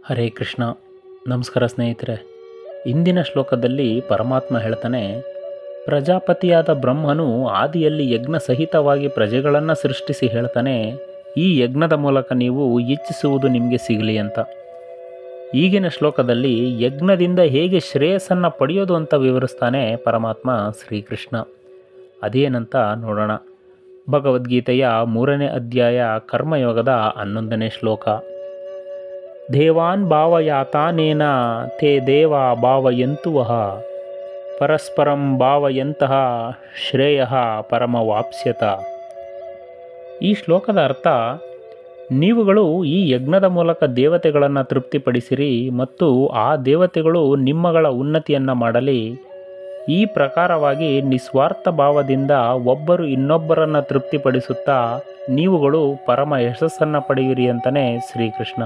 ಹರೇ ಕೃಷ್ಣ. ನಮಸ್ಕಾರ ಸ್ನೇಹಿತರೆ. ಇಂದಿನ ಶ್ಲೋಕದಲ್ಲಿ ಪರಮಾತ್ಮ ಹೇಳ್ತಾನೆ, ಪ್ರಜಾಪತಿಯಾದ ಬ್ರಹ್ಮನು ಆದಿಯಲ್ಲಿ ಯಜ್ಞ ಸಹಿತವಾಗಿ ಪ್ರಜೆಗಳನ್ನು ಸೃಷ್ಟಿಸಿ ಹೇಳ್ತಾನೆ, ಈ ಯಜ್ಞದ ಮೂಲಕ ನೀವು ಇಚ್ಛಿಸುವುದು ನಿಮಗೆ ಸಿಗಲಿ ಅಂತ. ಈಗಿನ ಶ್ಲೋಕದಲ್ಲಿ ಯಜ್ಞದಿಂದ ಹೇಗೆ ಶ್ರೇಯಸ್ಸನ್ನು ಪಡೆಯೋದು ಅಂತ ವಿವರಿಸ್ತಾನೆ ಪರಮಾತ್ಮ ಶ್ರೀಕೃಷ್ಣ. ಅದೇನಂತ ನೋಡೋಣ. ಭಗವದ್ಗೀತೆಯ 3ನೇ ಅಧ್ಯಾಯ ಕರ್ಮಯೋಗದ 11ನೇ ಶ್ಲೋಕ. ದೇವಾನ್ ಭಾವಯಾತಾನೇನ ತೇ ದೇವಾ ಭಾವಯಂತು ವಃ ಪರಸ್ಪರಂ ಭಾವಯಂತಹ ಶ್ರೇಯ ಪರಮವಾಪ್ಸ್ಯತ. ಈ ಶ್ಲೋಕದ ಅರ್ಥ, ನೀವುಗಳು ಈ ಯಜ್ಞದ ಮೂಲಕ ದೇವತೆಗಳನ್ನು ತೃಪ್ತಿಪಡಿಸಿರಿ ಮತ್ತು ಆ ದೇವತೆಗಳು ನಿಮ್ಮಗಳ ಉನ್ನತಿಯನ್ನು ಮಾಡಲಿ. ಈ ಪ್ರಕಾರವಾಗಿ ನಿಸ್ವಾರ್ಥ ಭಾವದಿಂದ ಒಬ್ಬರು ಇನ್ನೊಬ್ಬರನ್ನು ತೃಪ್ತಿಪಡಿಸುತ್ತಾ ನೀವುಗಳು ಪರಮ ಯಶಸ್ಸನ್ನು ಪಡೆಯಿರಿ ಅಂತಲೇ ಶ್ರೀಕೃಷ್ಣ.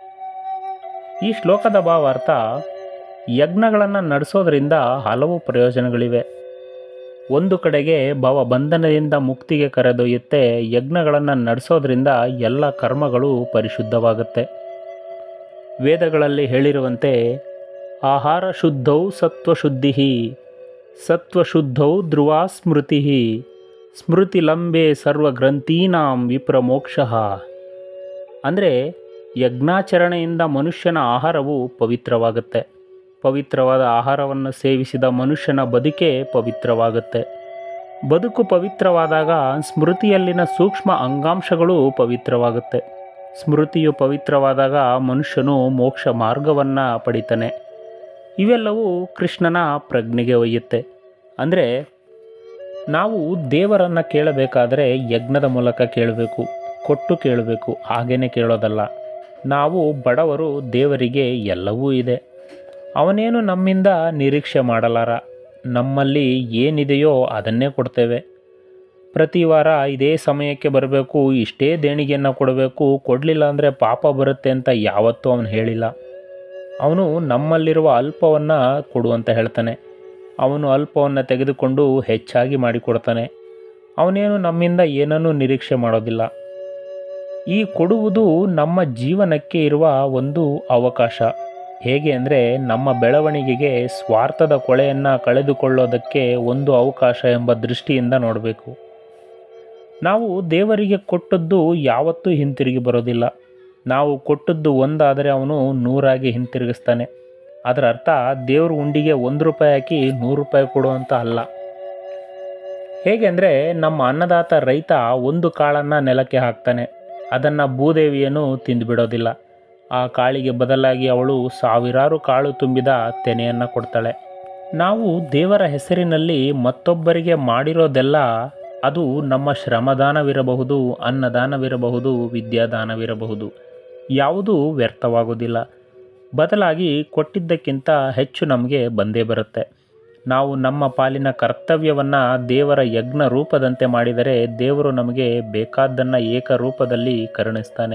ಈ ಶ್ಲೋಕದ ಭಾವಾರ್ಥ, ಯಜ್ಞಗಳನ್ನು ನಡೆಸೋದ್ರಿಂದ ಹಲವು ಪ್ರಯೋಜನಗಳಿವೆ. ಒಂದು ಕಡೆಗೆ ಭವಬಂಧನದಿಂದ ಮುಕ್ತಿಗೆ ಕರೆದೊಯ್ಯುತ್ತೆ. ಯಜ್ಞಗಳನ್ನು ನಡೆಸೋದ್ರಿಂದ ಎಲ್ಲ ಕರ್ಮಗಳು ಪರಿಶುದ್ಧವಾಗುತ್ತೆ. ವೇದಗಳಲ್ಲಿ ಹೇಳಿರುವಂತೆ, ಆಹಾರ ಶುದ್ಧೌ ಸತ್ವಶುದ್ಧಿ, ಸತ್ವಶುದ್ಧೌ ಧ್ರುವ ಸ್ಮೃತಿ, ಸ್ಮೃತಿಲಂಬೆ ಸರ್ವಗ್ರಂಥೀನಾಂ ವಿಪ್ರಮೋಕ್ಷಃ. ಅಂದರೆ ಯಜ್ಞಾಚರಣೆಯಿಂದ ಮನುಷ್ಯನ ಆಹಾರವು ಪವಿತ್ರವಾಗುತ್ತೆ. ಪವಿತ್ರವಾದ ಆಹಾರವನ್ನು ಸೇವಿಸಿದ ಮನುಷ್ಯನ ಬದುಕೇ ಪವಿತ್ರವಾಗುತ್ತೆ. ಬದುಕು ಪವಿತ್ರವಾದಾಗ ಸ್ಮೃತಿಯಲ್ಲಿನ ಸೂಕ್ಷ್ಮ ಅಂಗಾಂಶಗಳು ಪವಿತ್ರವಾಗುತ್ತೆ. ಸ್ಮೃತಿಯು ಪವಿತ್ರವಾದಾಗ ಮನುಷ್ಯನು ಮೋಕ್ಷ ಮಾರ್ಗವನ್ನು ಪಡಿತಾನೆ. ಇವೆಲ್ಲವೂ ಕೃಷ್ಣನ ಪ್ರಜ್ಞೆಗೆ ಒಯ್ಯುತ್ತೆ. ಅಂದರೆ ನಾವು ದೇವರನ್ನು ಕೇಳಬೇಕಾದರೆ ಯಜ್ಞದ ಮೂಲಕ ಕೇಳಬೇಕು, ಕೊಟ್ಟು ಕೇಳಬೇಕು, ಹಾಗೇನೆ ಕೇಳೋದಲ್ಲ. ನಾವು ಬಡವರು, ದೇವರಿಗೆ ಎಲ್ಲವೂ ಇದೆ. ಅವನೇನು ನಮ್ಮಿಂದ ನಿರೀಕ್ಷೆ ಮಾಡಲಾರ. ನಮ್ಮಲ್ಲಿ ಏನಿದೆಯೋ ಅದನ್ನೇ ಕೊಡ್ತೇವೆ. ಪ್ರತಿ ವಾರ ಇದೇ ಸಮಯಕ್ಕೆ ಬರಬೇಕು, ಇಷ್ಟೇ ದೇಣಿಗೆಯನ್ನು ಕೊಡಬೇಕು, ಕೊಡಲಿಲ್ಲ ಅಂದರೆ ಪಾಪ ಬರುತ್ತೆ ಅಂತ ಯಾವತ್ತೂ ಅವನು ಹೇಳಿಲ್ಲ. ಅವನು ನಮ್ಮಲ್ಲಿರುವ ಅಲ್ಪವನ್ನು ಕೊಡು ಅಂತ ಹೇಳ್ತಾನೆ. ಅವನು ಅಲ್ಪವನ್ನು ತೆಗೆದುಕೊಂಡು ಹೆಚ್ಚಾಗಿ ಮಾಡಿಕೊಡ್ತಾನೆ. ಅವನೇನು ನಮ್ಮಿಂದ ಏನನ್ನೂ ನಿರೀಕ್ಷೆ ಮಾಡೋದಿಲ್ಲ. ಈ ಕೊಡುವುದು ನಮ್ಮ ಜೀವನಕ್ಕೆ ಇರುವ ಒಂದು ಅವಕಾಶ. ಹೇಗೆ ಅಂದರೆ, ನಮ್ಮ ಬೆಳವಣಿಗೆಗೆ ಸ್ವಾರ್ಥದ ಕೊಳೆಯನ್ನು ಕಳೆದುಕೊಳ್ಳೋದಕ್ಕೆ ಒಂದು ಅವಕಾಶ ಎಂಬ ದೃಷ್ಟಿಯಿಂದ ನೋಡಬೇಕು. ನಾವು ದೇವರಿಗೆ ಕೊಟ್ಟದ್ದು ಯಾವತ್ತೂ ಹಿಂತಿರುಗಿ ಬರೋದಿಲ್ಲ. ನಾವು ಕೊಟ್ಟದ್ದು ಒಂದಾದರೆ ಅವನು 100 ಹಿಂತಿರುಗಿಸ್ತಾನೆ. ಅದರ ಅರ್ಥ, ದೇವರು ಉಂಡಿಗೆ 1 ರೂಪಾಯಿ ಹಾಕಿ 100 ರೂಪಾಯಿ ಕೊಡು ಅಂತ ಅಲ್ಲ. ಹೇಗೆ ಅಂದರೆ, ನಮ್ಮ ಅನ್ನದಾತ ರೈತ ಒಂದು ಕಾಳನ್ನು ನೆಲಕ್ಕೆ ಹಾಕ್ತಾನೆ. ಅದನ್ನು ಭೂದೇವಿಯನ್ನು ತಿಂದುಬಿಡೋದಿಲ್ಲ. ಆ ಕಾಳಿಗೆ ಬದಲಾಗಿ ಅವಳು ಸಾವಿರಾರು ಕಾಳು ತುಂಬಿದ ತೆನೆಯನ್ನು ಕೊಡ್ತಾಳೆ. ನಾವು ದೇವರ ಹೆಸರಿನಲ್ಲಿ ಮತ್ತೊಬ್ಬರಿಗೆ ಮಾಡಿರೋದೆಲ್ಲ, ಅದು ನಮ್ಮ ಶ್ರಮದಾನವಿರಬಹುದು, ಅನ್ನದಾನವಿರಬಹುದು, ವಿದ್ಯಾದಾನವಿರಬಹುದು, ಯಾವುದೂ ವ್ಯರ್ಥವಾಗೋದಿಲ್ಲ. ಬದಲಾಗಿ ಕೊಟ್ಟಿದ್ದಕ್ಕಿಂತ ಹೆಚ್ಚು ನಮಗೆ ಬಂದೇ ಬರುತ್ತೆ. ನಾವು ನಮ್ಮ ಪಾಲಿನ ಕರ್ತವ್ಯವನ್ನು ದೇವರ ಯಜ್ಞ ರೂಪದಂತೆ ಮಾಡಿದರೆ ದೇವರು ನಮಗೆ ಬೇಕಾದ್ದನ್ನು ಏಕರೂಪದಲ್ಲಿ ಕರುಣಿಸ್ತಾನೆ.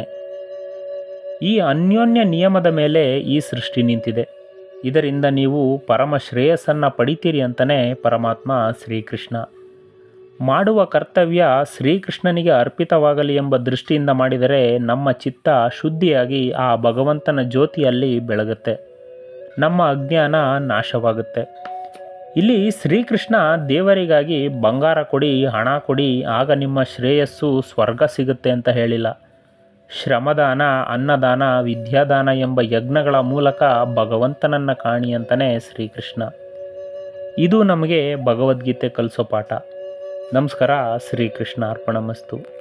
ಈ ಅನ್ಯೋನ್ಯ ನಿಯಮದ ಮೇಲೆ ಈ ಸೃಷ್ಟಿ ನಿಂತಿದೆ. ಇದರಿಂದ ನೀವು ಪರಮ ಶ್ರೇಯಸ್ಸನ್ನು ಪಡಿತೀರಿ ಅಂತಲೇ ಪರಮಾತ್ಮ ಶ್ರೀಕೃಷ್ಣ. ಮಾಡುವ ಕರ್ತವ್ಯ ಶ್ರೀಕೃಷ್ಣನಿಗೆ ಅರ್ಪಿತವಾಗಲಿ ಎಂಬ ದೃಷ್ಟಿಯಿಂದ ಮಾಡಿದರೆ ನಮ್ಮ ಚಿತ್ತ ಶುದ್ಧಿಯಾಗಿ ಆ ಭಗವಂತನ ಜ್ಯೋತಿಯಲ್ಲಿ ಬೆಳಗುತ್ತೆ. ನಮ್ಮ ಅಜ್ಞಾನ ನಾಶವಾಗುತ್ತೆ. ಇಲ್ಲಿ ಶ್ರೀಕೃಷ್ಣ ದೇವರಿಗಾಗಿ ಬಂಗಾರ ಕೊಡಿ, ಹಣ ಕೊಡಿ, ಆಗ ನಿಮ್ಮ ಶ್ರೇಯಸ್ಸು ಸ್ವರ್ಗ ಸಿಗುತ್ತೆ ಅಂತ ಹೇಳಿಲ್ಲ. ಶ್ರಮದಾನ, ಅನ್ನದಾನ, ವಿದ್ಯಾದಾನ ಎಂಬ ಯಜ್ಞಗಳ ಮೂಲಕ ಭಗವಂತನನ್ನು ಕಾಣಿ ಅಂತಲೇ ಶ್ರೀಕೃಷ್ಣ. ಇದು ನಮಗೆ ಭಗವದ್ಗೀತೆ ಕಲಿಸೋ ಪಾಠ. ನಮಸ್ಕಾರ. ಶ್ರೀಕೃಷ್ಣ ಅರ್ಪಣಮಸ್ತು.